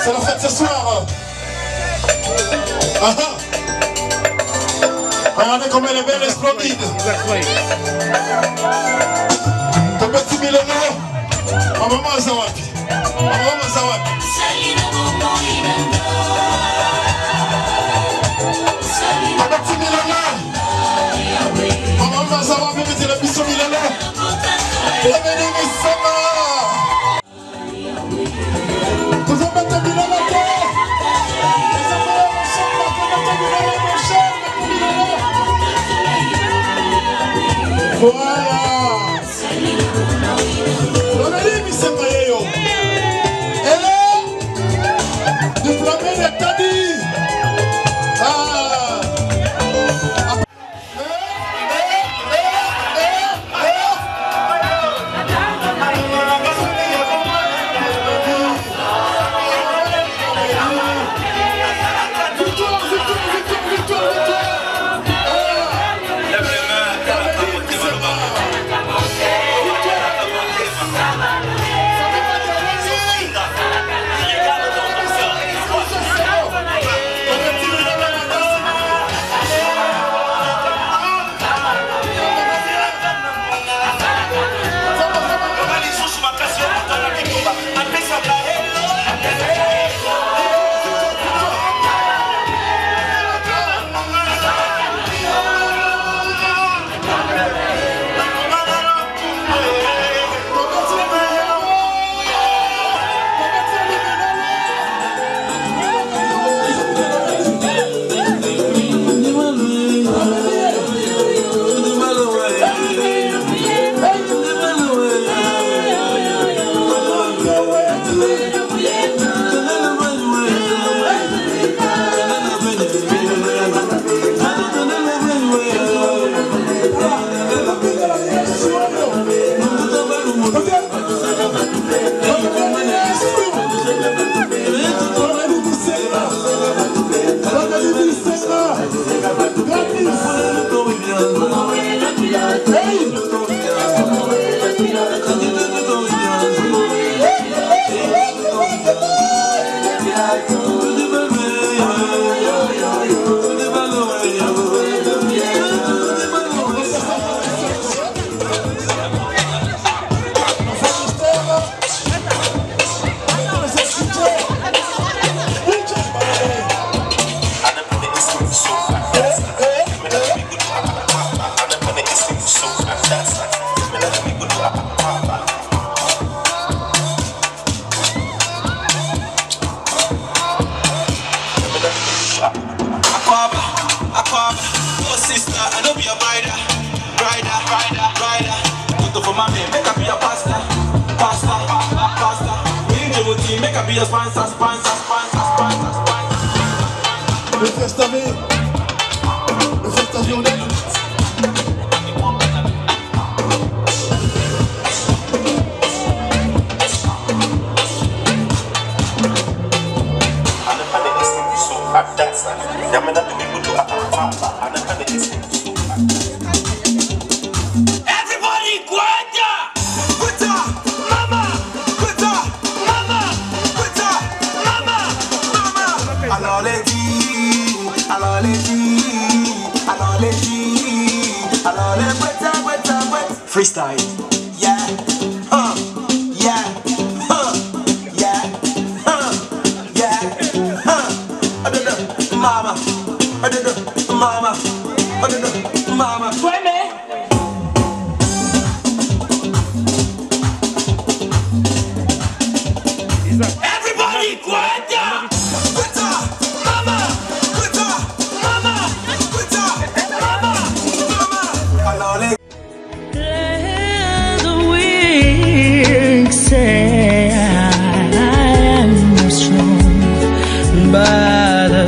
C'est la fête ce soir. Regardez comme elle est belle et splendide. Ton petit millénaire. Maman Zawapi. Maman Zawapi. Ton petit millénaire. Maman Zawapi, mettez la mission millénaire. Bienvenue, Missama. Toujours mettre millénaire. Voilà. Le festavé, on est. Freestyle. Yeah. Yeah. Yeah. Yeah. I don't know, mama. I don't know, mama. I don't know, mama. Everybody, quiet down. Mama. Mama. Say I am not strong, but a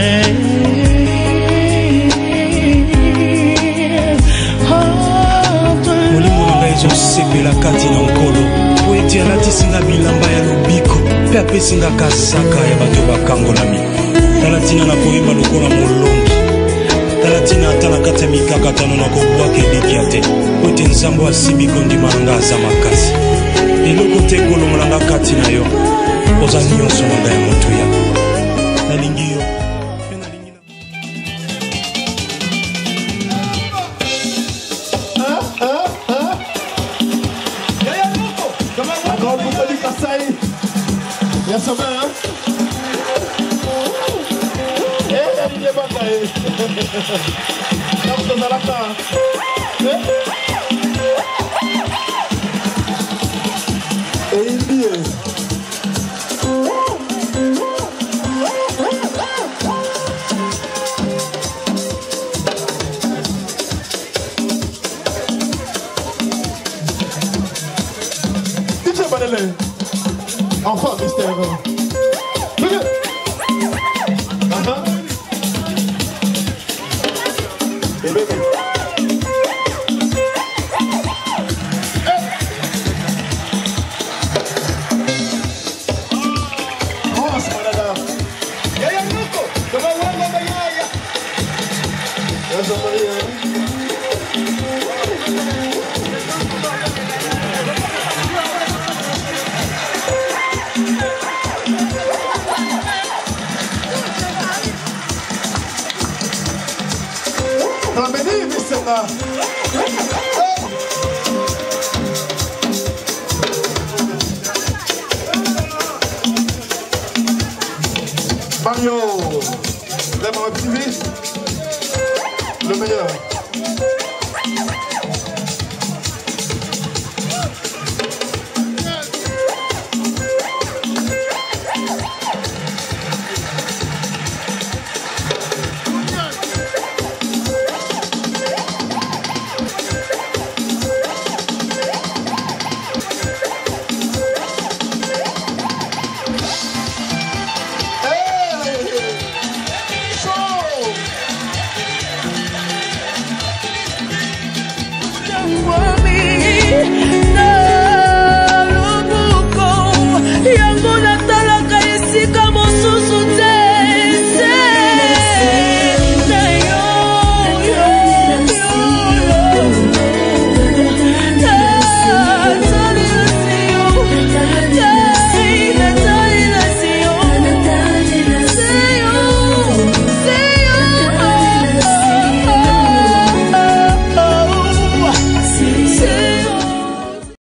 strength of the sepela kati na nkolo po eti alatisinga bilamba ya lobiko mpe apesinga kasaka ya bato bakangolami tala tina na koyeba lokola molongi tala tina ata na kati ya mikakatano na kobwaka edekia te po ete nzambe asibi kondima na nga aza makasi eloko te kolongolanga kati na yo oza nyonso na ngai ya moto Y'a sa main, hein? Eh, il est bataille. Comme ça, la fin. Et il dit. Enfin, mystère. Et bébé. Oh, c'est malade. Yaya Nuko, comment on va yaya? Mario, vraiment activé, le meilleur.